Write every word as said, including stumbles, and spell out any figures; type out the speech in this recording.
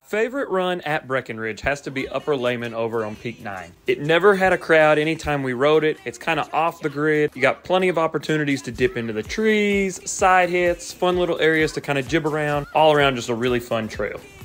Favorite run at Breckenridge has to be Upper Lehman over on Peak nine. It never had a crowd anytime we rode it. It's kind of off the grid. You got plenty of opportunities to dip into the trees, side hits, fun little areas to kind of jib around. All around just a really fun trail.